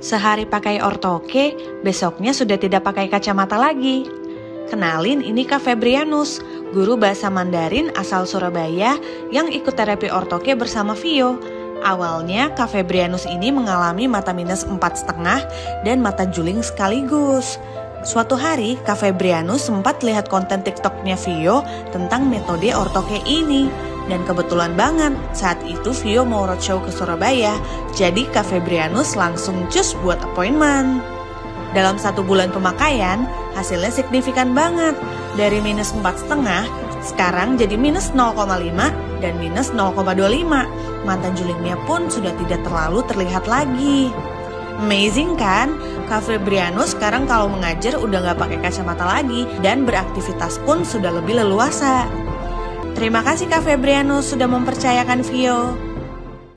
Sehari pakai ortoke, besoknya sudah tidak pakai kacamata lagi. Kenalin, ini Kak Febrianus, guru bahasa Mandarin asal Surabaya yang ikut terapi ortoke bersama Vio. Awalnya Kak Febrianus ini mengalami mata minus 4,5 dan mata juling sekaligus. Suatu hari Kak Febrianus sempat lihat konten TikToknya Vio tentang metode ortoke ini. Dan kebetulan banget saat itu Vio mau roadshow ke Surabaya, jadi Kak Febrianus langsung cus buat appointment. Dalam 1 bulan pemakaian, hasilnya signifikan banget. Dari minus 4,5, sekarang jadi minus 0,5 dan minus 0,25. Mata julingnya pun sudah tidak terlalu terlihat lagi. Amazing kan? Kak Febrianus sekarang kalau mengajar udah gak pakai kacamata lagi dan beraktivitas pun sudah lebih leluasa. Terima kasih Kak Febrianus sudah mempercayakan Vio.